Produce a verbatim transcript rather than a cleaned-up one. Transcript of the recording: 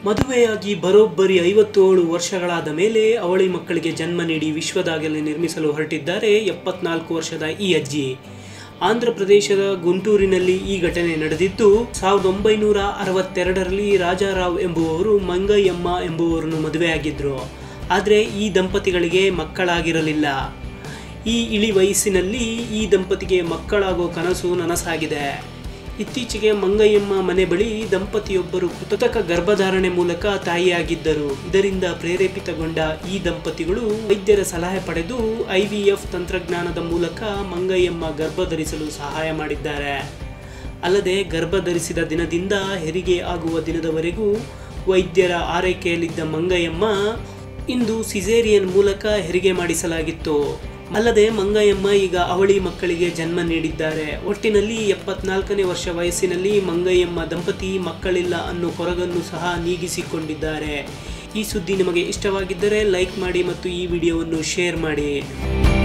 ಮದುವೆಯಾಗಿ ಬರೋಬ್ಬರಿ ಐವತ್ತೇಳು ವರ್ಷಗಳಾದ ಮೇಲೆ ಅವಳಿ ಮಕ್ಕಳಿಗೆ ಜನ್ಮ ನೀಡಿ ವಿಶ್ವದಾಗಲೇ ನಿರ್ಮಿಸಲು ಹೊರಟಿದ್ದಾರೆ ಎಪ್ಪತ್ನಾಲ್ಕು ವರ್ಷದ ಈ ಅಜ್ಜಿ. ಆಂಧ್ರ ಪ್ರದೇಶದ ಗುಂಟೂರಿನಲ್ಲಿ ಈ ಘಟನೆ ನಡೆದಿದ್ದು, ಸಾವಿರದ ಒಂಬೈನೂರ ಅರವತ್ತೆರಡರಲ್ಲಿ ರಾಜಾರಾವ್ ಎಂಬುವವರು ಮಂಗಯ್ಯಮ್ಮ ಎಂಬುವರನ್ನು ಮದುವೆಯಾಗಿದ್ದರು. ಆದರೆ ಈ ದಂಪತಿಗಳಿಗೆ ಮಕ್ಕಳಾಗಿರಲಿಲ್ಲ. ಈ ಇಳಿ ವಯಸ್ಸಿನಲ್ಲಿ ಈ ದಂಪತಿಗೆ ಮಕ್ಕಳಾಗೋ ಕನಸು ನನಸಾಗಿದೆ. ಇತ್ತೀಚೆಗೆ ಮಂಗಯ್ಯಮ್ಮ ಮನೆ ಬಳಿ ದಂಪತಿಯೊಬ್ಬರು ಕೃತಕ ಗರ್ಭಧಾರಣೆ ಮೂಲಕ ತಾಯಿಯಾಗಿದ್ದರು. ಇದರಿಂದ ಪ್ರೇರೇಪಿತಗೊಂಡ ಈ ದಂಪತಿಗಳು ವೈದ್ಯರ ಸಲಹೆ ಪಡೆದು ಐ ವಿ ಎಫ್ ತಂತ್ರಜ್ಞಾನದ ಮೂಲಕ ಮಂಗಯ್ಯಮ್ಮ ಗರ್ಭ ಧರಿಸಲು ಸಹಾಯ ಮಾಡಿದ್ದಾರೆ. ಅಲ್ಲದೆ ಗರ್ಭ ಧರಿಸಿದ ದಿನದಿಂದ ಹೆರಿಗೆ ಆಗುವ ದಿನದವರೆಗೂ ವೈದ್ಯರ ಆರೈಕೆಯಲ್ಲಿದ್ದ ಮಂಗಯ್ಯಮ್ಮ ಇಂದು ಸಿಸೇರಿಯನ್ ಮೂಲಕ ಹೆರಿಗೆ ಮಾಡಿಸಲಾಗಿತ್ತು. ಅಲ್ಲದೆ ಮಂಗಯ್ಯಮ್ಮ ಈಗ ಅವಳಿ ಮಕ್ಕಳಿಗೆ ಜನ್ಮ ನೀಡಿದ್ದಾರೆ. ಒಟ್ಟಿನಲ್ಲಿ ಎಪ್ಪತ್ನಾಲ್ಕನೇ ವರ್ಷ ವಯಸ್ಸಿನಲ್ಲಿ ಮಂಗಯ್ಯಮ್ಮ ದಂಪತಿ ಮಕ್ಕಳಿಲ್ಲ ಅನ್ನೋ ಕೊರಗನ್ನು ಸಹ ನೀಗಿಸಿಕೊಂಡಿದ್ದಾರೆ. ಈ ಸುದ್ದಿ ನಿಮಗೆ ಇಷ್ಟವಾಗಿದ್ದರೆ ಲೈಕ್ ಮಾಡಿ ಮತ್ತು ಈ ವಿಡಿಯೋವನ್ನು ಶೇರ್ ಮಾಡಿ.